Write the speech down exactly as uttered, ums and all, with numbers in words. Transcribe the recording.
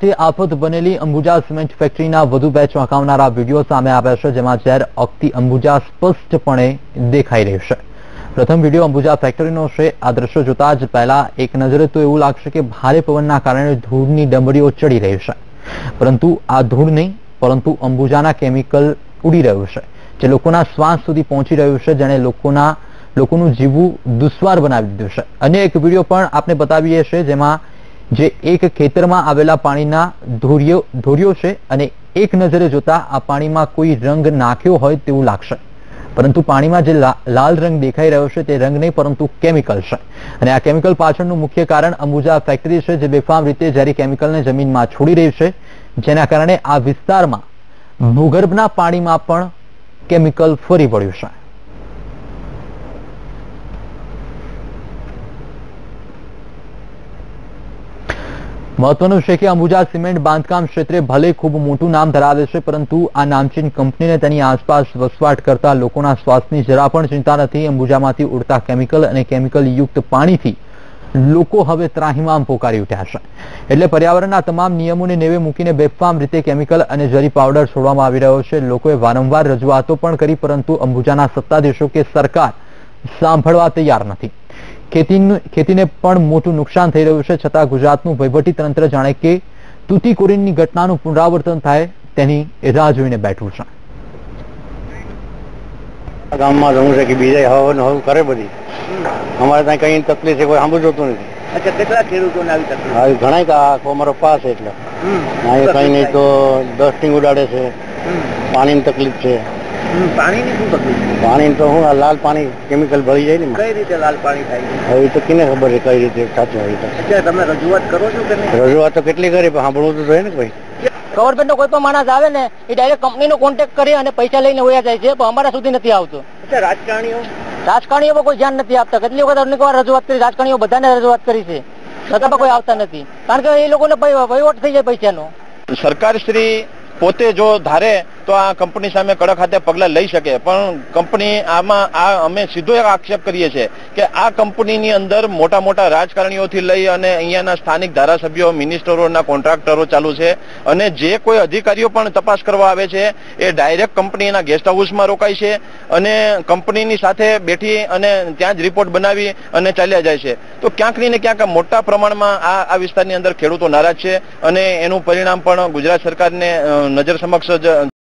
વખતે આફત બનેલી અંબુજા સિમેન્ટ ફેક્ટરીના વધુ બે ચોંકાવનારા વિડીયો સામે આવ્યા છે, જેમાં ઝેર ઓગતી અંબુજા સ્પષ્ટપણે દેખાઈ રહ્યું છે। પ્રથમ વિડીયો અંબુજા ફેક્ટરીનો છે। આ દ્રશ્યો જોતા જ પહેલા એક નજરે તો એવું લાગશે કે ભારે પવનના કારણે ધૂળની ડમરીઓ ચડી રહી છે, પરંતુ આ ધૂળ નહીં પરંતુ અંબુજાના કેમિકલ ઉડી રહ્યું છે, જે લોકોના શ્વાસ સુધી પહોંચી રહ્યું છે, જેણે લોકોના લોકોનું જીવવું દુશ્વાર બનાવી દીધું છે। અન્ય એક વિડીયો પણ આપને બતાવીએ છીએ, જેમાં જે એક ખેતરમાં આવેલા પાણીના ધોરિયો ધોરિયો છે અને એક નજરે જોતા આ પાણીમાં કોઈ રંગ નાખ્યો હોય તેવું લાગશે, પરંતુ પાણીમાં જે લાલ રંગ દેખાઈ રહ્યો છે તે રંગ નહીં પરંતુ કેમિકલ છે। અને આ કેમિકલ પાછળનું મુખ્ય કારણ અંબુજા ફેક્ટરી છે, જે બેફામ રીતે ઝેરી કેમિકલને જમીનમાં છોડી રહી છે, જેના કારણે આ વિસ્તારમાં ભૂગર્ભના પાણીમાં પણ કેમિકલ ફરી વળ્યું છે। મહત્વનું છે કે અંબુજા સિમેન્ટ બાંધકામ ક્ષેત્રે ભલે ખૂબ મોટું નામ ધરાવે છે, પરંતુ આ નામચીન કંપનીને તેની આસપાસ વસવાટ કરતા લોકોના સ્વાસ્થ્યની જરા પણ ચિંતા નથી। અંબુજામાંથી ઉડતા કેમિકલ અને કેમિકલ યુક્ત પાણીથી લોકો હવે ત્રાહિમામ પોકારી ઉઠ્યા છે। એટલે પર્યાવરણના તમામ નિયમોને નેવે મૂકીને બેફામ રીતે કેમિકલ અને ઝેરી પાવડર છોડવામાં આવી રહ્યો છે। લોકોએ વારંવાર રજૂઆતો પણ કરી, પરંતુ અંબુજાના સત્તાધીશો કે સરકાર સાંભળવા તૈયાર નથી। ખેતીને પણ મોટું નુકસાન થઈ રહ્યું છે, છતાં ગુજરાતનું વહીવટી તંત્ર જાણે કે તૂટીકોરીનની ઘટનાનું પુનરાવર્તન થાય તેની રાહ જોઈને બેઠું છે। ગામમાં જવું છે કે બીજા હવન હવ કરે બધી, અમારે ત્યાં કઈ તકલીફ છે કોઈ સાંભળતું નથી। અચ્છા, કેટલા ખેડૂતોને આવી તકલીફ? આવી ઘણા કે આખો અમારો પાસ એટલે અહીં કઈ નહીં તો ડસ્ટિંગ ઉડાડે છે, પાણીની તકલીફ છે। પાણીની શું તકલીફ? પાણી તો હું લાલ પાણી કેમિકલ ભળી જાય ને। કઈ રીતે લાલ પાણી થાય? હવે તો કેને ખબર છે કઈ રીતે સાચું હોય તો। અચ્છા, તમે રજૂઆત કરો છો કે નહીં? રજૂઆત તો કેટલી કરી પણ સાંભળવું તો જોઈએ ને કોઈ। ગવર્મેન્ટ નો કોઈ પણ માણસ આવે ને એ ડાયરેક્ટ કંપનીનો કોન્ટેક્ટ કરી અને પૈસા લઈને વયા જાય છે, પણ અમારા સુધી નથી આવતો। અચ્છા, રાજકારણીઓ રાજકારણીઓ કોઈ ધ્યાન નથી આપતા। કેટલી વખત અનેક વાર રજૂઆત કરી, રાજકારણીઓ બધાને રજૂઆત કરી છે, છતાં પણ કોઈ આવતા નથી, કારણ કે એ લોકોને વહીવટ થઈ જાય પૈસાનો। સરકાર શ્રી પોતે જો ધારે તો આ કંપની સામે કડક હાથે પગલા લઈ શકે, પણ કંપની આમાં આ અમે સીધો એક આક્ષેપ કરીએ છીએ કે આ કંપનીની અંદર મોટા મોટા રાજકારણીઓથી લઈ અને અહીંયાના સ્થાનિક ધારાસભ્યો, મિનિસ્ટરોના કોન્ટ્રાક્ટરો ચાલુ છે, અને જે કોઈ અધિકારીઓ પણ તપાસ કરવા આવે છે એ ડાયરેક્ટ કંપનીના ગેસ્ટ હાઉસમાં રોકાય છે અને કંપનીની સાથે બેઠી અને ત્યાં જ રિપોર્ટ બનાવી અને ચાલ્યા જાય છે। તો ક્યાંક ને ક્યાંક મોટા પ્રમાણમાં આ આ વિસ્તારની અંદર ખેડૂતો નારાજ છે, અને એનું પરિણામ પણ ગુજરાત સરકારને નજર સમક્ષ જ